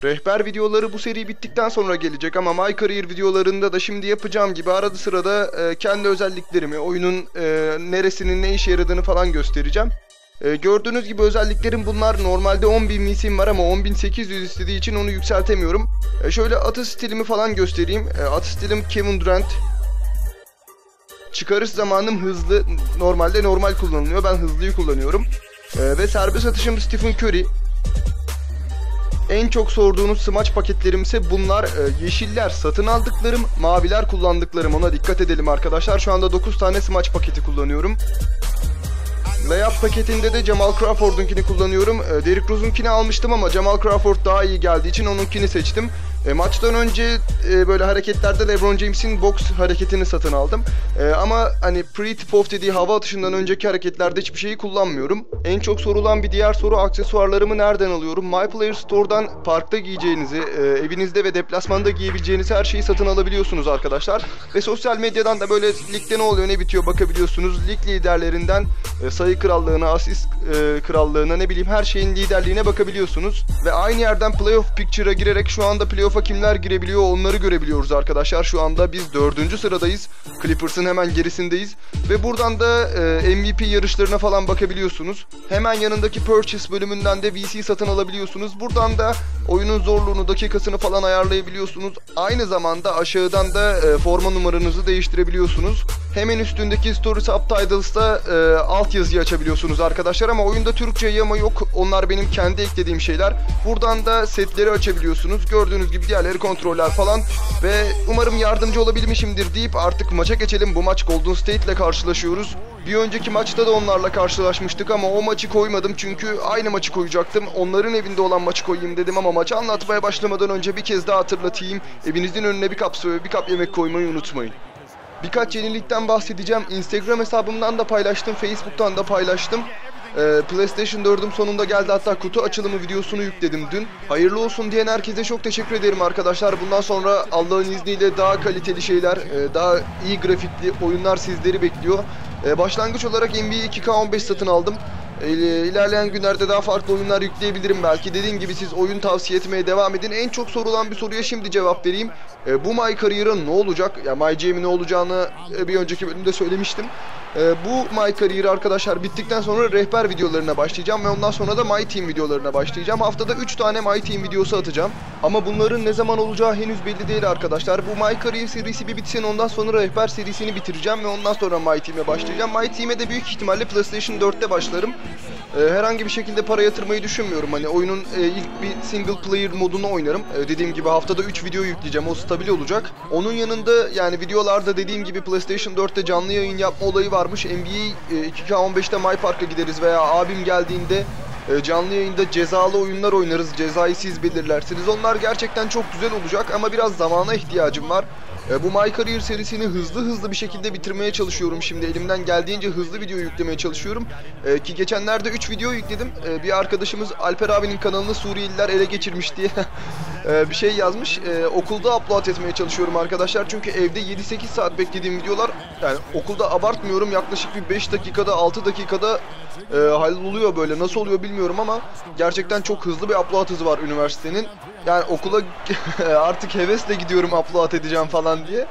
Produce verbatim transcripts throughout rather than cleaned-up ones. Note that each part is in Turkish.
Rehber videoları bu seri bittikten sonra gelecek ama My Career videolarında da şimdi yapacağım gibi arada sırada e, kendi özelliklerimi, oyunun e, neresinin ne işe yaradığını falan göstereceğim. E, gördüğünüz gibi özelliklerim bunlar. Normalde on bin misim var ama on bin sekiz yüz istediği için onu yükseltemiyorum. E, şöyle atış stilimi falan göstereyim. E, atış stilim Kevin Durant. Çıkarış zamanım hızlı. Normalde normal kullanılıyor. Ben hızlıyı kullanıyorum. E, ve serbest atışım Stephen Curry. En çok sorduğunuz smaç paketlerim ise bunlar. E, yeşiller satın aldıklarım, maviler kullandıklarım. Ona dikkat edelim arkadaşlar. Şu anda dokuz tane smaç paketi kullanıyorum. Layup paketinde de Jamal Crawford'unkini kullanıyorum. E, Derrick Rose'unkini almıştım ama Jamal Crawford daha iyi geldiği için onunkini seçtim. E, maçtan önce e, böyle hareketlerde LeBron James'in box hareketini satın aldım. E, ama hani pre-tip-off dediği hava atışından önceki hareketlerde hiçbir şeyi kullanmıyorum. En çok sorulan bir diğer soru, aksesuarlarımı nereden alıyorum? My Player Store'dan parkta giyeceğinizi, e, evinizde ve deplasmanda giyebileceğiniz her şeyi satın alabiliyorsunuz arkadaşlar. Ve sosyal medyadan da böyle ligde ne oluyor ne bitiyor bakabiliyorsunuz. Lig liderlerinden e, sayı krallığına, asist e, krallığına, ne bileyim her şeyin liderliğine bakabiliyorsunuz. Ve aynı yerden Playoff Picture'a girerek şu anda playoff kimler girebiliyor onları görebiliyoruz arkadaşlar. Şu anda biz dördüncü sıradayız. Clippers'ın hemen gerisindeyiz. Ve buradan da e, M V P yarışlarına falan bakabiliyorsunuz. Hemen yanındaki Purchase bölümünden de V C satın alabiliyorsunuz. Buradan da oyunun zorluğunu, dakikasını falan ayarlayabiliyorsunuz. Aynı zamanda aşağıdan da e, forma numaranızı değiştirebiliyorsunuz. Hemen üstündeki Story Subtitles'ta e, altyazıyı açabiliyorsunuz arkadaşlar ama oyunda Türkçe yama yok. Onlar benim kendi eklediğim şeyler. Buradan da setleri açabiliyorsunuz. Gördüğünüz gibi diğerleri kontroller falan ve umarım yardımcı olabilmişimdir deyip artık maça geçelim. Bu maç Golden State ile karşılaşıyoruz. Bir önceki maçta da onlarla karşılaşmıştık ama o maçı koymadım çünkü aynı maçı koyacaktım. Onların evinde olan maçı koyayım dedim ama maçı anlatmaya başlamadan önce bir kez daha hatırlatayım. Evinizin önüne bir kap su ve bir kap yemek koymayı unutmayın. Birkaç yenilikten bahsedeceğim. Instagram hesabımdan da paylaştım, Facebook'tan da paylaştım. Ee, PlayStation dördüm sonunda geldi, hatta kutu açılımı videosunu yükledim dün. Hayırlı olsun diyen herkese çok teşekkür ederim arkadaşlar. Bundan sonra Allah'ın izniyle daha kaliteli şeyler, daha iyi grafikli oyunlar sizleri bekliyor. Ee, başlangıç olarak N B A iki K on beş satın aldım. Ee, ilerleyen günlerde daha farklı oyunlar yükleyebilirim belki. Dediğim gibi siz oyun tavsiye etmeye devam edin. En çok sorulan bir soruya şimdi cevap vereyim. Ee, bu My Career'a ne olacak? Ya yani My Game'in ne olacağını e, bir önceki bölümde söylemiştim. Ee, bu My Career arkadaşlar bittikten sonra rehber videolarına başlayacağım ve ondan sonra da My Team videolarına başlayacağım. Haftada üç tane My Team videosu atacağım. Ama bunların ne zaman olacağı henüz belli değil arkadaşlar. Bu My Career serisi bir bitsin, ondan sonra rehber serisini bitireceğim ve ondan sonra My Team'e başlayacağım. My Team'e de büyük ihtimalle PlayStation dörtte başlarım. Ee, herhangi bir şekilde para yatırmayı düşünmüyorum. Hani oyunun e, ilk bir single player modunu oynarım. Ee, dediğim gibi haftada üç video yükleyeceğim. O stabil olacak. Onun yanında yani videolarda dediğim gibi PlayStation dörtte canlı yayın yapma olayı varmış. N B A e, iki K on beşte My Park'a gideriz veya abim geldiğinde e, canlı yayında cezalı oyunlar oynarız. Cezayı siz belirlersiniz. Onlar gerçekten çok güzel olacak ama biraz zamana ihtiyacım var. E, bu My Career serisini hızlı hızlı bir şekilde bitirmeye çalışıyorum şimdi. Elimden geldiğince hızlı video yüklemeye çalışıyorum. E, ki geçenlerde üç video yükledim. E, bir arkadaşımız Alper abinin kanalını Suriyeliler ele geçirmiş diye e, bir şey yazmış. E, okulda upload etmeye çalışıyorum arkadaşlar. Çünkü evde yedi sekiz saat beklediğim videolar, yani okulda abartmıyorum, yaklaşık bir beş dakikada altı dakikada e, halloluyor böyle. Nasıl oluyor bilmiyorum ama gerçekten çok hızlı bir upload hızı var üniversitenin. Yani okula artık hevesle gidiyorum upload edeceğim falan diye.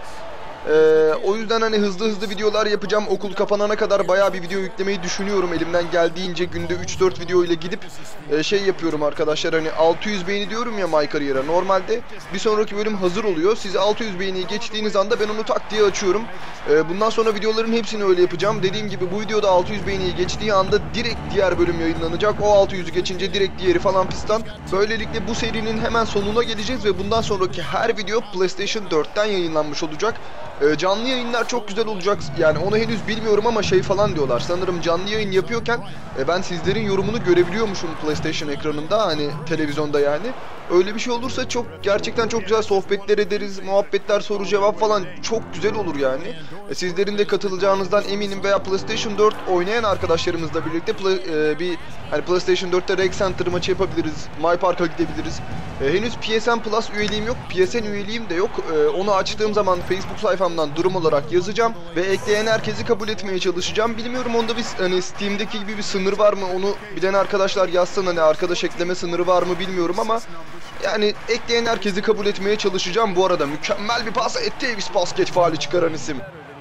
Ee, o yüzden hani hızlı hızlı videolar yapacağım. Okul kapanana kadar bayağı bir video yüklemeyi düşünüyorum. Elimden geldiğince günde üç dört video ile gidip e, şey yapıyorum arkadaşlar. Hani altı yüz beğeni diyorum ya My Career'a. Normalde bir sonraki bölüm hazır oluyor. Siz altı yüz beğeniyi geçtiğiniz anda ben onu tak diye açıyorum. E, bundan sonra videoların hepsini öyle yapacağım. Dediğim gibi bu videoda altı yüz beğeniyi geçtiği anda direkt diğer bölüm yayınlanacak. O altı yüzü geçince direkt diğeri falan pistan. Böylelikle bu serinin hemen sonuna geleceğiz ve bundan sonraki her video PlayStation dörtten yayınlanmış olacak. Ee, canlı yayınlar çok güzel olacak. Yani onu henüz bilmiyorum ama şey falan diyorlar. Sanırım canlı yayın yapıyorken e, ben sizlerin yorumunu görebiliyormuşum PlayStation ekranında, hani televizyonda yani. Öyle bir şey olursa çok gerçekten çok güzel sohbetler ederiz. Muhabbetler, soru cevap falan çok güzel olur yani. E, sizlerin de katılacağınızdan eminim veya PlayStation dört oynayan arkadaşlarımızla birlikte play, e, bir hani PlayStation dörtte Rec Center maçı yapabiliriz. My Park'a gidebiliriz. E, henüz P S N Plus üyeliğim yok. P S N üyeliğim de yok. E, onu açtığım zaman Facebook sayfamdan durum olarak yazacağım ve ekleyen herkesi kabul etmeye çalışacağım. Bilmiyorum onda bir hani Steam'deki gibi bir sınır var mı? Onu bilen arkadaşlar yazsın, hani arkadaş ekleme sınırı var mı bilmiyorum ama Yani ekleyen herkesi kabul etmeye çalışacağım. Bu arada mükemmel bir pas. Ed Davis basket faali çıkaran isim.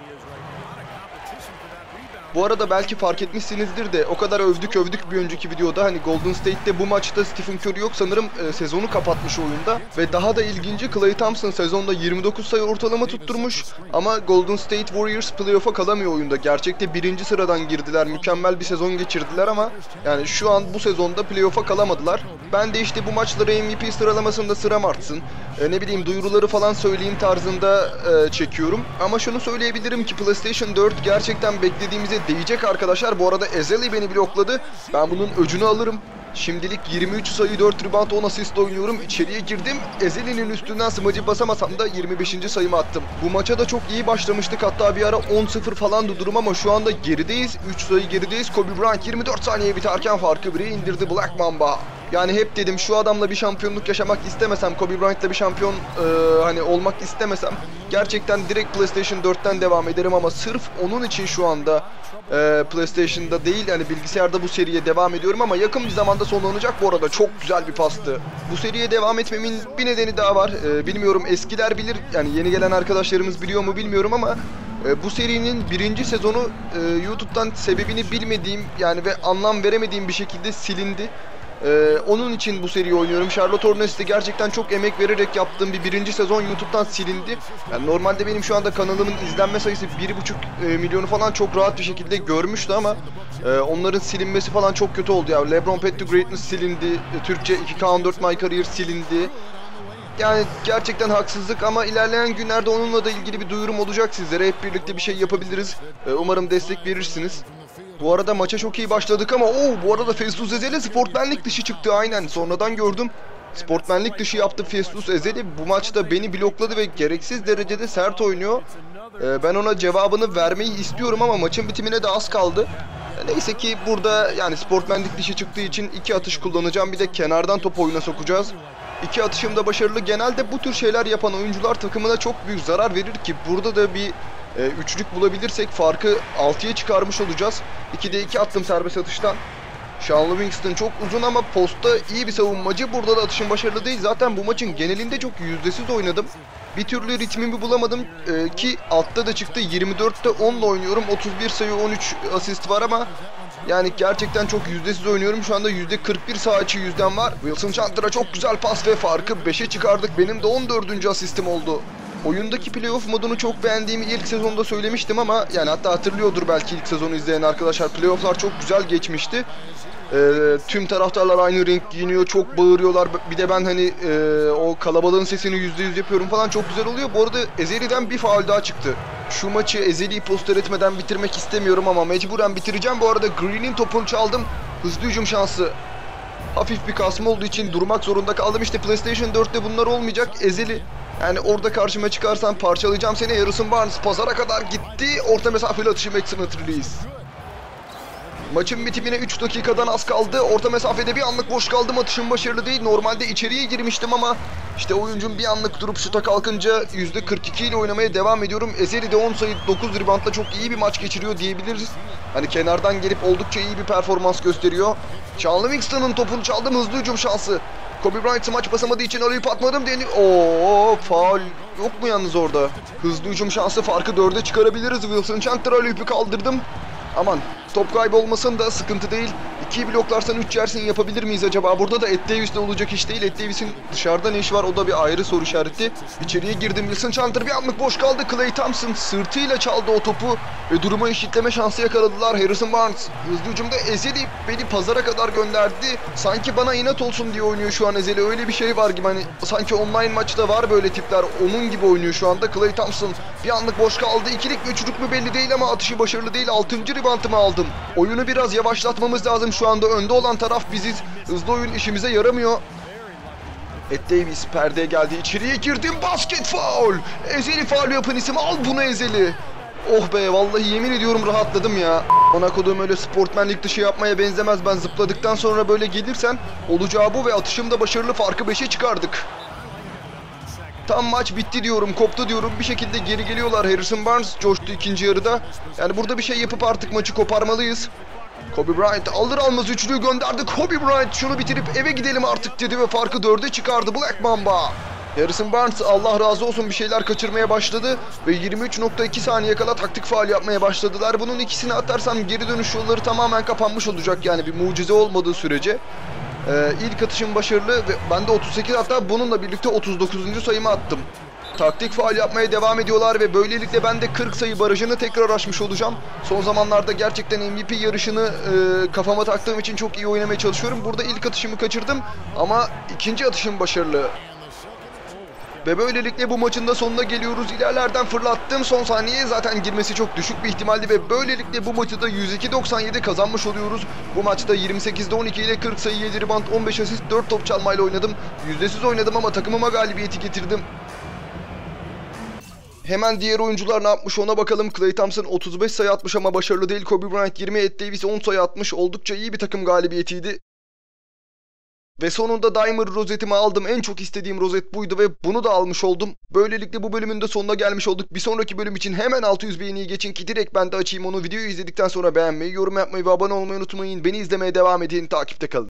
Bu arada belki fark etmişsinizdir de o kadar övdük övdük bir önceki videoda. Hani Golden State'te bu maçta Stephen Curry yok sanırım, e, sezonu kapatmış oyunda. Ve daha da ilginci, Klay Thompson sezonda yirmi dokuz sayı ortalama tutturmuş. Ama Golden State Warriors playoff'a kalamıyor oyunda. Gerçekte birinci sıradan girdiler. Mükemmel bir sezon geçirdiler ama yani şu an bu sezonda playoff'a kalamadılar. Ben de işte bu maçları M V P sıralamasında sıram artsın, e, ne bileyim duyuruları falan söyleyeyim tarzında e, çekiyorum. Ama şunu söyleyebilirim ki PlayStation dört gerçekten beklediğimize değecek arkadaşlar. Bu arada Ezeli beni blokladı. Ben bunun öcünü alırım. Şimdilik yirmi üç sayı, dört rebound, on asist oynuyorum. İçeriye girdim. Ezeli'nin üstünden smacı basamasam da yirmi beşinci sayımı attım. Bu maça da çok iyi başlamıştık. Hatta bir ara on sıfır falandı durum ama şu anda gerideyiz. üç sayı gerideyiz. Kobe Bryant yirmi dört saniye biterken farkı bire indirdi Black Mamba. Yani hep dedim şu adamla bir şampiyonluk yaşamak istemesem, Kobe Bryant'la bir şampiyon e, hani olmak istemesem gerçekten direkt PlayStation dörtten devam ederim ama sırf onun için şu anda e, PlayStation'da değil yani bilgisayarda bu seriye devam ediyorum ama yakın bir zamanda sonlanacak. Bu arada çok güzel bir pastı. Bu seriye devam etmemin bir nedeni daha var. E, bilmiyorum, eskiler bilir yani, yeni gelen arkadaşlarımız biliyor mu bilmiyorum ama e, bu serinin birinci sezonu e, YouTube'dan sebebini bilmediğim yani ve anlam veremediğim bir şekilde silindi. Ee, onun için bu seriyi oynuyorum. Charlotte Hornets'te gerçekten çok emek vererek yaptığım bir birinci sezon YouTube'dan silindi. Yani normalde benim şu anda kanalımın izlenme sayısı bir buçuk e, milyonu falan çok rahat bir şekilde görmüştü ama e, onların silinmesi falan çok kötü oldu ya. LeBron Path to Greatness silindi. E, Türkçe iki K on dört My Career silindi. Yani gerçekten haksızlık ama ilerleyen günlerde onunla da ilgili bir duyurum olacak sizlere. Hep birlikte bir şey yapabiliriz. E, umarım destek verirsiniz. Bu arada maça çok iyi başladık ama ooo bu arada Festus Ezeli sportmenlik dışı çıktı aynen. Sonradan gördüm. Sportmenlik dışı yaptı Festus Ezeli. Bu maçta beni blokladı ve gereksiz derecede sert oynuyor. Ee, ben ona cevabını vermeyi istiyorum ama maçın bitimine de az kaldı. Neyse ki burada yani sportmenlik dışı çıktığı için iki atış kullanacağım. Bir de kenardan top oyuna sokacağız. İki atışım da başarılı. Genelde bu tür şeyler yapan oyuncular takımına çok büyük zarar verir ki burada da bir e, üçlük bulabilirsek farkı altıya çıkarmış olacağız. ikide iki attım serbest atıştan. Sean Livingston çok uzun ama postta iyi bir savunmacı. Burada da atışım başarılı değil. Zaten bu maçın genelinde çok yüzdesiz oynadım. Bir türlü ritmimi bulamadım ee, ki altta da çıktı. yirmi dörtte onla oynuyorum. otuz bir sayı, on üç asist var ama yani gerçekten çok yüzdesiz oynuyorum. Şu anda yüzde kırk bir sağ içi yüzdem var. Wilson Chandler'a çok güzel pas ve farkı beşe çıkardık. Benim de on dördüncü asistim oldu. Oyundaki playoff modunu çok beğendiğimi ilk sezonda söylemiştim ama yani hatta hatırlıyordur belki ilk sezonu izleyen arkadaşlar. Playoff'lar çok güzel geçmişti. Ee, tüm taraftarlar aynı renk giyiniyor, çok bağırıyorlar. Bir de ben hani e, o kalabalığın sesini yüzde yüz yapıyorum falan, çok güzel oluyor. Bu arada Ezeli'den bir faul daha çıktı. Şu maçı Ezeli'yi poster etmeden bitirmek istemiyorum ama mecburen bitireceğim. Bu arada Green'in topunu çaldım. Hızlı hücum şansı. Hafif bir kasma olduğu için durmak zorunda kaldım. İşte PlayStation dörtte bunlar olmayacak. Ezeli. Yani orada karşıma çıkarsan parçalayacağım seni. Harrison Barnes pazara kadar gitti. Orta mesafeli atışım excellent release. Maçın bitimine üç dakikadan az kaldı. Orta mesafede bir anlık boş kaldım. Atışım başarılı değil. Normalde içeriye girmiştim ama işte oyuncum bir anlık durup şuta kalkınca yüzde kırk iki ile oynamaya devam ediyorum. Ezeli de on sayı, dokuz reboundla çok iyi bir maç geçiriyor diyebiliriz. Hani kenardan gelip oldukça iyi bir performans gösteriyor. Sean Livingston'ın topunu çaldım. Hızlı hücum şansı. Kobe Bryant maç basamadığı için arayıp atmadım denir. Ooo faul yok mu yalnız orada? Hızlı hücum şansı, farkı dörde çıkarabiliriz. Wilson Chandler arayıp kaldırdım. Aman top kaybı olmasın da sıkıntı değil. ikiyi bloklarsan üç yersin, yapabilir miyiz acaba? Burada da Ed Davis'le olacak iş değil. Ed Davis'in dışarıda ne işi var, o da bir ayrı soru işareti. İçeriye girdim. Wilson Chandler bir anlık boş kaldı. Klay Thompson sırtıyla çaldı o topu ve durumu eşitleme şansı yakaladılar. Harrison Barnes hızlı hücumda Ezeli beni pazara kadar gönderdi. Sanki bana inat olsun diye oynuyor şu an Ezeli. Öyle bir şey var gibi, hani sanki online maçta var böyle tipler. Onun gibi oynuyor şu anda. Klay Thompson bir anlık boş kaldı. İkilik mi üçlük mü belli değil ama atışı başarılı değil. altıncı reboundımı aldım. Oyunu biraz yavaşlatmamız lazım. Şu anda önde olan taraf biziz. Hızlı oyun işimize yaramıyor. Ed Davis perdeye geldi. İçeriye girdim. Basket faul. Ezeli faul yapan isim. Al bunu Ezeli. Oh be, vallahi yemin ediyorum rahatladım ya. Ona kodum öyle sportmenlik dışı yapmaya benzemez. Ben zıpladıktan sonra böyle gelirsen olacağı bu ve atışım da başarılı, farkı beşe çıkardık. Tam maç bitti diyorum, koptu diyorum. Bir şekilde geri geliyorlar. Harrison Barnes coştu ikinci yarıda. Yani burada bir şey yapıp artık maçı koparmalıyız. Kobe Bryant alır almaz üçlüyü gönderdi. Kobe Bryant şunu bitirip eve gidelim artık dedi ve farkı dörde çıkardı Black Mamba. Harrison Barnes Allah razı olsun bir şeyler kaçırmaya başladı ve yirmi üç nokta iki saniye kala taktik faul yapmaya başladılar. Bunun ikisini atarsam geri dönüş yolları tamamen kapanmış olacak, yani bir mucize olmadığı sürece. Ee, ilk atışım başarılı ve ben de otuz sekiz, hatta bununla birlikte otuz dokuzuncu sayımı attım. Taktik faul yapmaya devam ediyorlar ve böylelikle ben de kırk sayı barajını tekrar aşmış olacağım. Son zamanlarda gerçekten M V P yarışını e, kafama taktığım için çok iyi oynamaya çalışıyorum. Burada ilk atışımı kaçırdım ama ikinci atışım başarılı. Ve böylelikle bu maçın da sonuna geliyoruz. İlerlerden fırlattım. Son saniye zaten girmesi çok düşük bir ihtimaldi ve böylelikle bu maçı da yüz iki doksan yedi kazanmış oluyoruz. Bu maçta yirmi sekizde on iki ile kırk sayı, yedi rebound, on beş asist, dört top çalmayla oynadım. Yüzdesiz oynadım ama takımıma galibiyeti getirdim. Hemen diğer oyuncular ne yapmış ona bakalım. Klay Thompson otuz beş sayı atmış ama başarılı değil. Kobe Bryant yirmi, Ed Davis on sayı atmış. Oldukça iyi bir takım galibiyetiydi. Ve sonunda Dimer rozetimi aldım. En çok istediğim rozet buydu ve bunu da almış oldum. Böylelikle bu bölümün de sonuna gelmiş olduk. Bir sonraki bölüm için hemen altı yüz beğeniyi geçin ki direkt ben de açayım onu. Videoyu izledikten sonra beğenmeyi, yorum yapmayı ve abone olmayı unutmayın. Beni izlemeye devam edin. Takipte kalın.